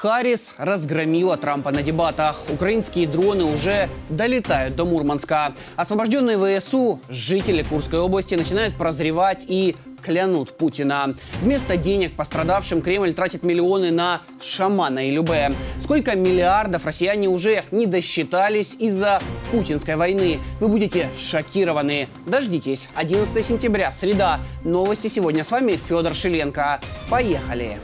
Харрис разгромила Трампа на дебатах. Украинские дроны уже долетают до Мурманска. Освобожденные ВСУ жители Курской области начинают прозревать и клянут Путина. Вместо денег пострадавшим Кремль тратит миллионы на шамана и Любе. Сколько миллиардов россияне уже не досчитались из-за путинской войны? Вы будете шокированы. Дождитесь. 11 сентября, среда. Новости сегодня. С вами Федор Шиленко. Поехали.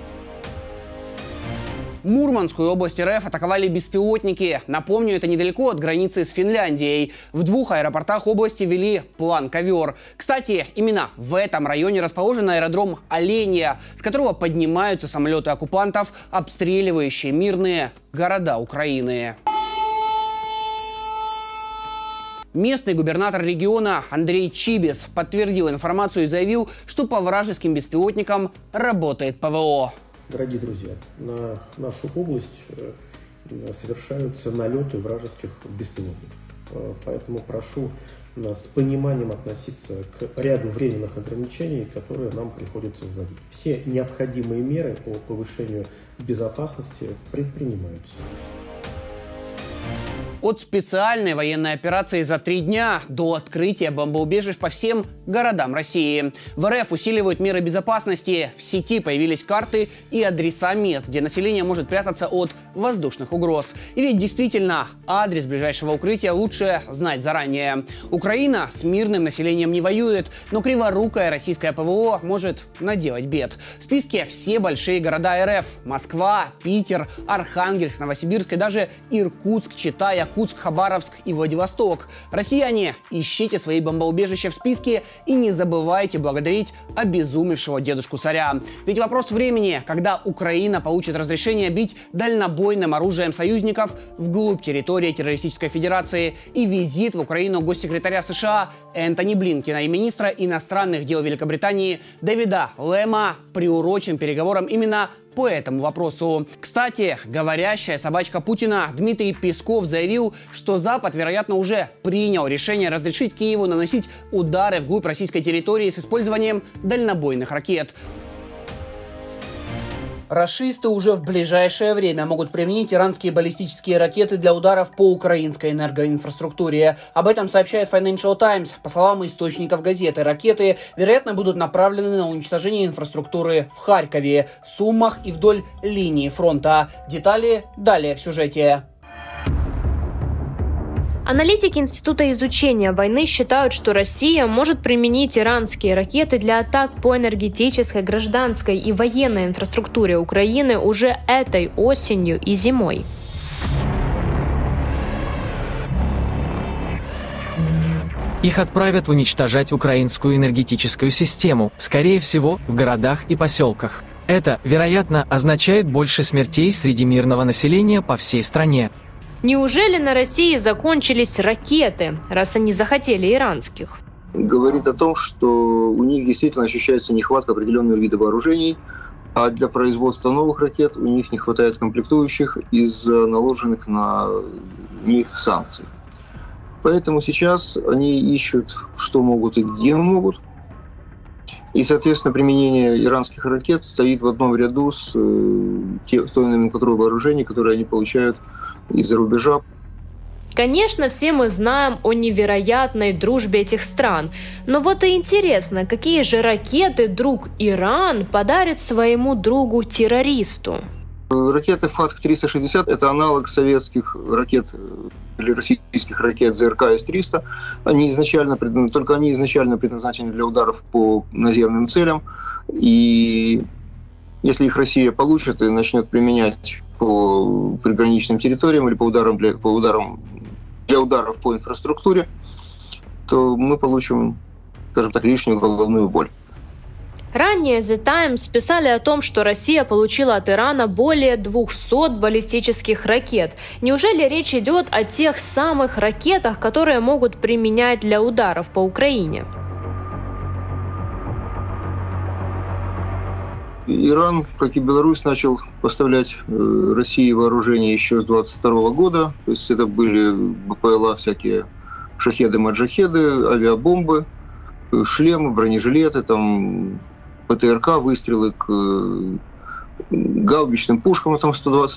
Мурманскую область РФ атаковали беспилотники. Напомню, это недалеко от границы с Финляндией. В 2 аэропортах области ввели план «Ковер». Кстати, именно в этом районе расположен аэродром Оленья, с которого поднимаются самолеты оккупантов, обстреливающие мирные города Украины. Местный губернатор региона Андрей Чибис подтвердил информацию и заявил, что по вражеским беспилотникам работает ПВО. Дорогие друзья, на нашу область совершаются налеты вражеских беспилотников. Поэтому прошу с пониманием относиться к ряду временных ограничений, которые нам приходится вводить. Все необходимые меры по повышению безопасности предпринимаются. От специальной военной операции за 3 дня до открытия бомбоубежищ по всем городам России. В РФ усиливают меры безопасности. В сети появились карты и адреса мест, где население может прятаться от воздушных угроз. И ведь действительно, адрес ближайшего укрытия лучше знать заранее. Украина с мирным населением не воюет, но криворукое российское ПВО может наделать бед. В списке все большие города РФ: Москва, Питер, Архангельск, Новосибирск и даже Иркутск, Чита, Якутск, Хабаровск и Владивосток. Россияне, ищите свои бомбоубежища в списке и не забывайте благодарить обезумевшего дедушку-царя. Ведь вопрос времени, когда Украина получит разрешение бить дальнобойным оружием союзников вглубь территории террористической федерации. И визит в Украину госсекретаря США Энтони Блинкена и министра иностранных дел Великобритании Дэвида Лэма приурочен переговорам именно по этому вопросу. Кстати, говорящая собачка Путина Дмитрий Песков заявил, что Запад, вероятно, уже принял решение разрешить Киеву наносить удары вглубь российской территории с использованием дальнобойных ракет. Рашисты уже в ближайшее время могут применить иранские баллистические ракеты для ударов по украинской энергоинфраструктуре. Об этом сообщает Financial Times. По словам источников газеты, ракеты, вероятно, будут направлены на уничтожение инфраструктуры в Харькове, Сумах и вдоль линии фронта. Детали далее в сюжете. Аналитики Института изучения войны считают, что Россия может применить иранские ракеты для атак по энергетической, гражданской и военной инфраструктуре Украины уже этой осенью и зимой. Их отправят уничтожать украинскую энергетическую систему, скорее всего, в городах и поселках. Это, вероятно, означает больше смертей среди мирного населения по всей стране. Неужели на России закончились ракеты, раз они захотели иранских? Говорит о том, что у них действительно ощущается нехватка определенного вида вооружений, а для производства новых ракет у них не хватает комплектующих из-за наложенных на них санкций. Поэтому сейчас они ищут, что могут и где могут. И, соответственно, применение иранских ракет стоит в одном ряду с той номенклатурой вооружений, которые они получают из-за рубежа. Конечно, все мы знаем о невероятной дружбе этих стран. Но вот и интересно, какие же ракеты друг Иран подарит своему другу-террористу? Ракеты ФАТХ-360 – это аналог советских ракет или российских ракет ЗРК С-300. Они изначально предназначены для ударов по наземным целям. И если их Россия получит и начнет применять по приграничным территориям или по ударам для ударов по инфраструктуре, то мы получим, скажем так, лишнюю головную боль. Ранее The Times писали о том, что Россия получила от Ирана более 200 баллистических ракет. Неужели речь идет о тех самых ракетах, которые могут применять для ударов по Украине? Иран, как и Беларусь, начал поставлять России вооружение еще с 22 года. То есть это были БПЛА всякие, шахеды, маджахеды, авиабомбы, шлемы, бронежилеты, там ПТРК, выстрелы к гаубичным пушкам там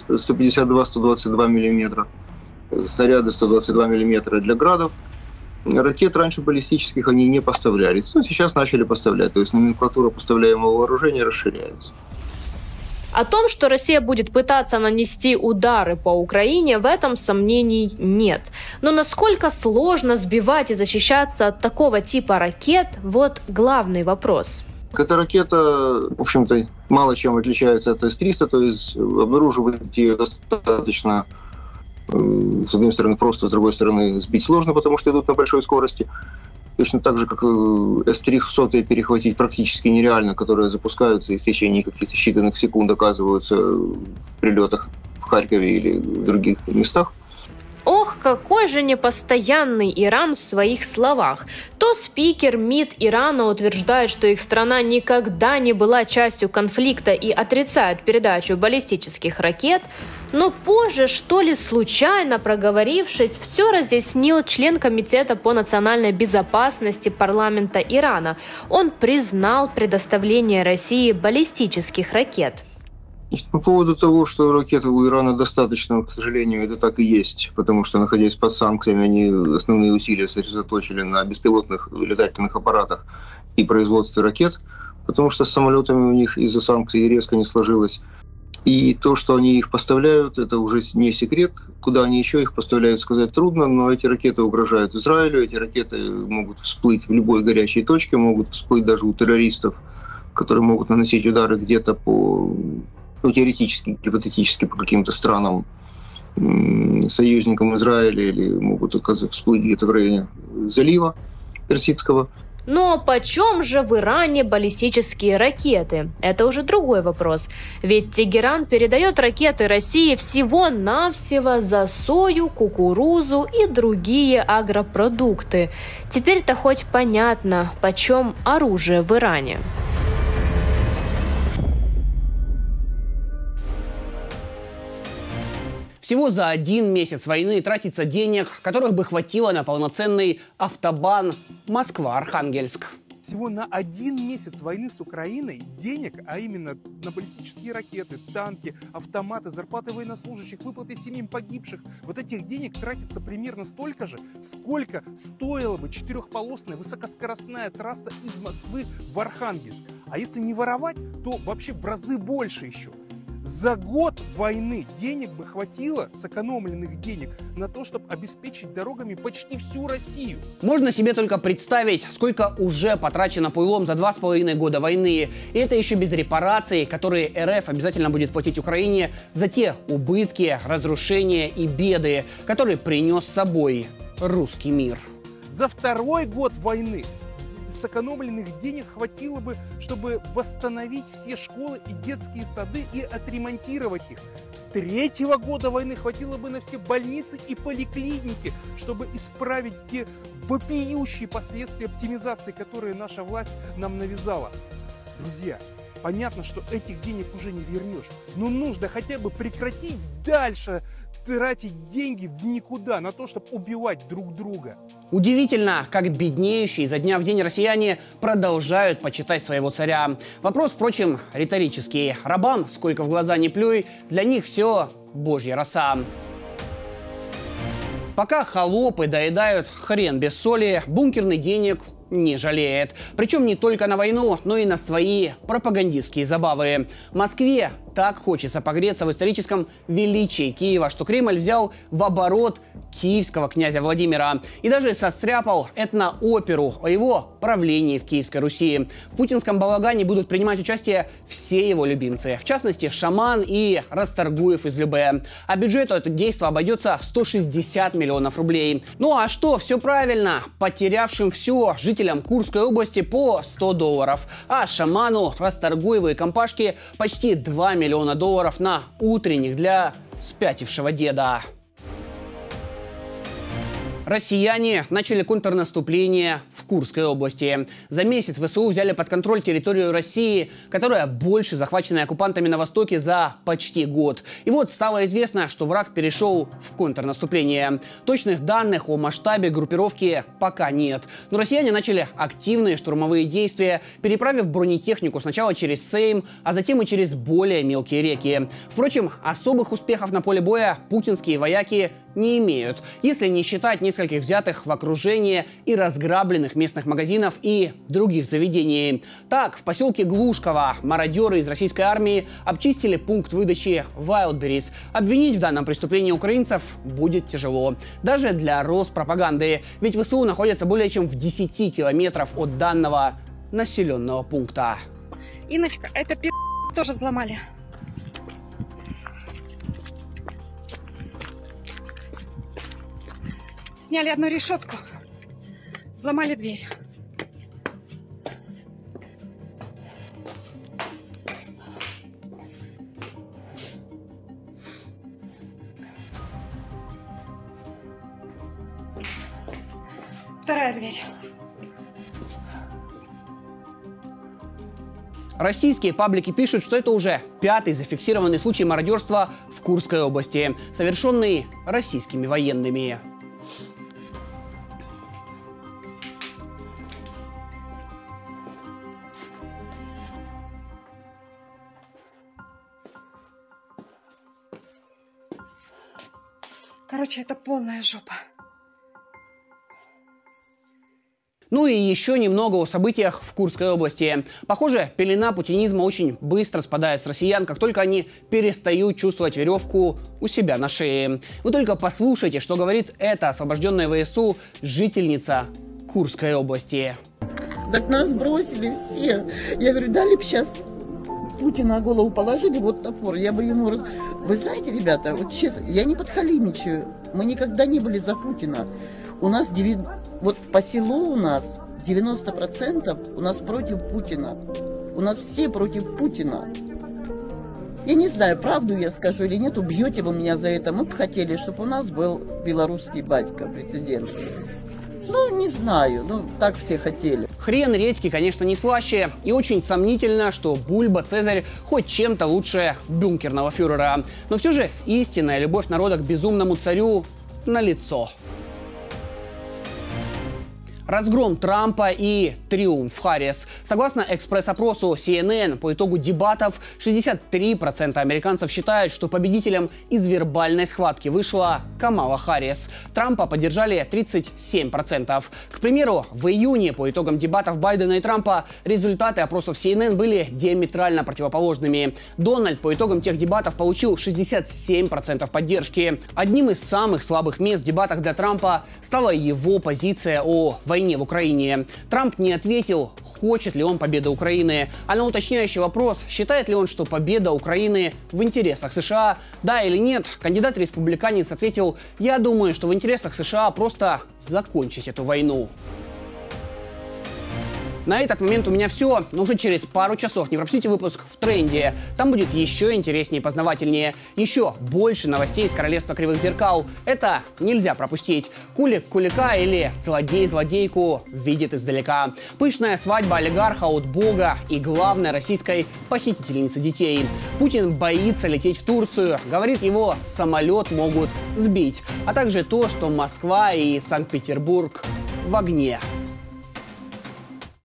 152-122 мм, снаряды 122 мм для градов. Ракет раньше баллистических они не поставлялись, но сейчас начали поставлять, то есть номенклатура поставляемого вооружения расширяется. О том, что Россия будет пытаться нанести удары по Украине, в этом сомнений нет. Но насколько сложно сбивать и защищаться от такого типа ракет, вот главный вопрос. Эта ракета, в общем-то, мало чем отличается от С-300, то есть обнаруживать ее достаточно, с одной стороны, просто, с другой стороны, сбить сложно, потому что идут на большой скорости. Точно так же, как С-300 перехватить практически нереально, которые запускаются и в течение каких-то считанных секунд оказываются в прилетах в Харькове или в других местах. Ох, какой же непостоянный Иран в своих словах. То спикер МИД Ирана утверждает, что их страна никогда не была частью конфликта и отрицает передачу баллистических ракет, но позже, что ли, случайно проговорившись, все разъяснил член Комитета по национальной безопасности парламента Ирана. Он признал предоставление России баллистических ракет. По поводу того, что ракеты у Ирана достаточно, к сожалению, это так и есть, потому что, находясь под санкциями, они основные усилия сосредоточили на беспилотных летательных аппаратах и производстве ракет, потому что с самолетами у них из-за санкций резко не сложилось. И то, что они их поставляют, это уже не секрет. Куда они еще их поставляют, сказать трудно, но эти ракеты угрожают Израилю, эти ракеты могут всплыть в любой горячей точке, могут всплыть даже у террористов, которые могут наносить удары где-то по... теоретически, гипотетически по каким-то странам, союзникам Израиля, или могут всплыть где-то в районе залива Персидского. Но почем же в Иране баллистические ракеты? Это уже другой вопрос. Ведь Тегеран передает ракеты России всего-навсего за сою, кукурузу и другие агропродукты. Теперь-то хоть понятно, почем оружие в Иране. Всего за 1 месяц войны тратится денег, которых бы хватило на полноценный автобан Москва-Архангельск. Всего на 1 месяц войны с Украиной денег, а именно на баллистические ракеты, танки, автоматы, зарплаты военнослужащих, выплаты семьям погибших, вот этих денег тратится примерно столько же, сколько стоила бы 4-полосная высокоскоростная трасса из Москвы в Архангельск. А если не воровать, то вообще в разы больше еще. За год войны денег бы хватило, сэкономленных денег, на то, чтобы обеспечить дорогами почти всю Россию. Можно себе только представить, сколько уже потрачено пуйлом за 2,5 года войны. И это еще без репараций, которые РФ обязательно будет платить Украине за те убытки, разрушения и беды, которые принес с собой русский мир. За 2-й год войны сэкономленных денег хватило бы, чтобы восстановить все школы и детские сады и отремонтировать их. 3-го года войны хватило бы на все больницы и поликлиники, чтобы исправить те вопиющие последствия оптимизации, которые наша власть нам навязала. Друзья, понятно, что этих денег уже не вернешь, но нужно хотя бы прекратить дальше тратить деньги в никуда на то, чтобы убивать друг друга. Удивительно, как беднеющие изо дня в день россияне продолжают почитать своего царя. Вопрос, впрочем, риторический. Рабам, сколько в глаза не плюй, для них все божья роса. Пока холопы доедают хрен без соли, бункерный денег не жалеет. Причем не только на войну, но и на свои пропагандистские забавы. Москве так хочется погреться в историческом величии Киева, что Кремль взял в оборот киевского князя Владимира и даже состряпал этнооперу о его правлении в Киевской Руси. В путинском балагане будут принимать участие все его любимцы, в частности Шаман и Расторгуев из Любе. А бюджету это действо обойдется в 160 миллионов рублей. Ну а что, все правильно, потерявшим все жителям Курской области по $100, а Шаману, Расторгуеву и компашке почти $2 миллиона на утренних для спятившего деда. Россияне начали контрнаступление в Курской области. За месяц ВСУ взяли под контроль территорию России, которая больше захваченной оккупантами на востоке за почти год. И вот стало известно, что враг перешел в контрнаступление. Точных данных о масштабе группировки пока нет. Но россияне начали активные штурмовые действия, переправив бронетехнику сначала через Сейм, а затем и через более мелкие реки. Впрочем, особых успехов на поле боя путинские вояки не имеют, если не считать нескольких взятых в окружение и разграбленных местных магазинов и других заведений. Так, в поселке Глушково мародеры из российской армии обчистили пункт выдачи Wildberries. Обвинить в данном преступлении украинцев будет тяжело. Даже для Роспропаганды. Ведь ВСУ находится более чем в 10 километров от данного населенного пункта. Иночка, это тоже взломали. Сняли одну решетку, взломали дверь. Вторая дверь. Российские паблики пишут, что это уже 5-й зафиксированный случай мародерства в Курской области, совершенный российскими военными. Короче, это полная жопа. Ну и еще немного о событиях в Курской области. Похоже, пелена путинизма очень быстро спадает с россиян, как только они перестают чувствовать веревку у себя на шее. Вы только послушайте, что говорит эта освобожденная ВСУ жительница Курской области. Так нас бросили все. Я говорю, дали бы сейчас Путина на голову положили, вот топор, я бы ему... Вы знаете, ребята, вот честно, я не подхалимничаю. Мы никогда не были за Путина. У нас, вот по селу у нас 90% у нас против Путина. У нас все против Путина. Я не знаю, правду я скажу или нет, убьете вы меня за это. Мы бы хотели, чтобы у нас был белорусский батька, президент. Ну, не знаю, ну, так все хотели. Хрен редьки, конечно, не слаще. И очень сомнительно, что Бульба Цезарь хоть чем-то лучше бункерного фюрера. Но все же истинная любовь народа к безумному царю налицо. Разгром Трампа и триумф Харрис. Согласно экспресс-опросу CNN, по итогу дебатов 63% американцев считают, что победителем из вербальной схватки вышла Камала Харрис. Трампа поддержали 37%. К примеру, в июне по итогам дебатов Байдена и Трампа результаты опросов CNN были диаметрально противоположными. Дональд по итогам тех дебатов получил 67% поддержки. Одним из самых слабых мест в дебатах для Трампа стала его позиция о войне в Украине. Трамп не ответил, хочет ли он победы Украины. А на уточняющий вопрос, считает ли он, что победа Украины в интересах США, да или нет, кандидат-республиканец ответил: «Я думаю, что в интересах США просто закончить эту войну». На этот момент у меня все, но уже через пару часов не пропустите выпуск в тренде. Там будет еще интереснее и познавательнее. Еще больше новостей из королевства кривых зеркал. Это нельзя пропустить. Кулик кулика или злодей злодейку видит издалека. Пышная свадьба олигарха от бога и главной российской похитительницы детей. Путин боится лететь в Турцию. Говорит, его самолет могут сбить. А также то, что Москва и Санкт-Петербург в огне.